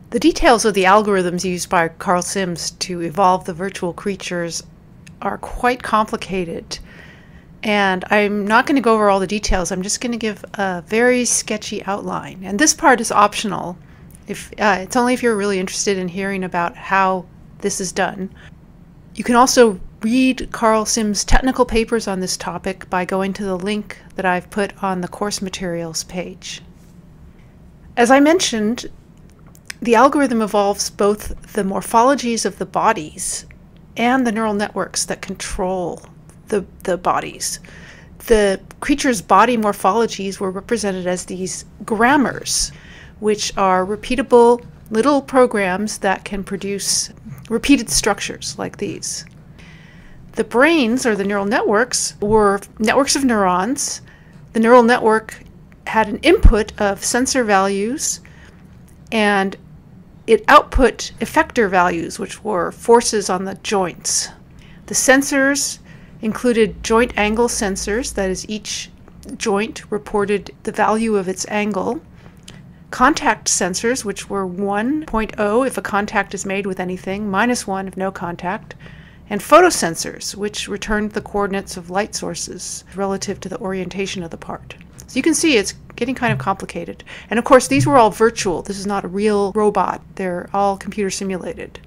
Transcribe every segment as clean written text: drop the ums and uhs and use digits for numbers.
The details of the algorithms used by Carl Sims to evolve the virtual creatures are quite complicated, and I'm not going to go over all the details. I'm just going to give a very sketchy outline, and this part is optional. It's only if you're really interested in hearing about how this is done. You can also read Carl Sims' technical papers on this topic by going to the link that I've put on the course materials page. As I mentioned, the algorithm involves both the morphologies of the bodies and the neural networks that control the bodies. The creature's body morphologies were represented as these grammars, which are repeatable little programs that can produce repeated structures like these. The brains, or the neural networks, were networks of neurons. The neural network had an input of sensor values, and it output effector values, which were forces on the joints. The sensors included joint angle sensors, that is, each joint reported the value of its angle. Contact sensors, which were 1.0 if a contact is made with anything, -1 if no contact. And photosensors, which returned the coordinates of light sources relative to the orientation of the part. So you can see it's getting kind of complicated. And of course, these were all virtual. This is not a real robot. They're all computer simulated.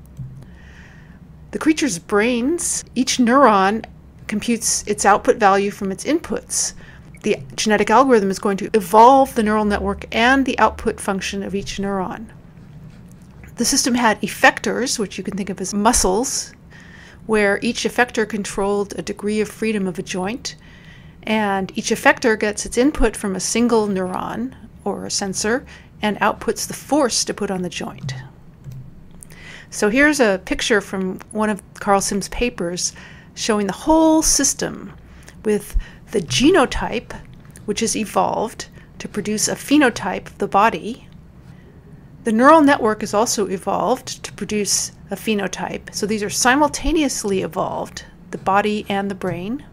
The creature's brains, each neuron computes its output value from its inputs. The genetic algorithm is going to evolve the neural network and the output function of each neuron. The system had effectors, which you can think of as muscles, where each effector controlled a degree of freedom of a joint, and each effector gets its input from a single neuron or a sensor and outputs the force to put on the joint. So here's a picture from one of Carl Sims' papers showing the whole system with the genotype, which is evolved to produce a phenotype of the body. The neural network is also evolved to produce a phenotype. So these are simultaneously evolved, the body and the brain.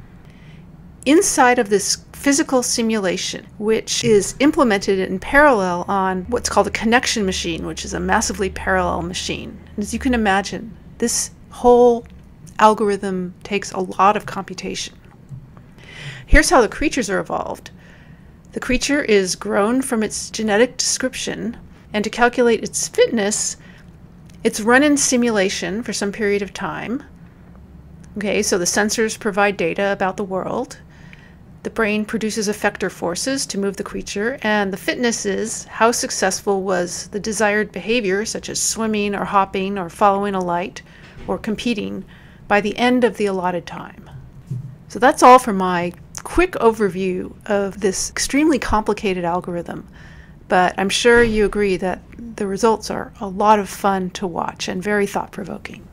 Inside of this physical simulation, which is implemented in parallel on what's called a connection machine, which is a massively parallel machine. And as you can imagine, this whole algorithm takes a lot of computation. Here's how the creatures are evolved. The creature is grown from its genetic description, and to calculate its fitness, it's run in simulation for some period of time. Okay, so the sensors provide data about the world. The brain produces effector forces to move the creature, and the fitness is how successful was the desired behavior, such as swimming or hopping or following a light or competing, by the end of the allotted time. So that's all for my quick overview of this extremely complicated algorithm. But I'm sure you agree that the results are a lot of fun to watch and very thought-provoking.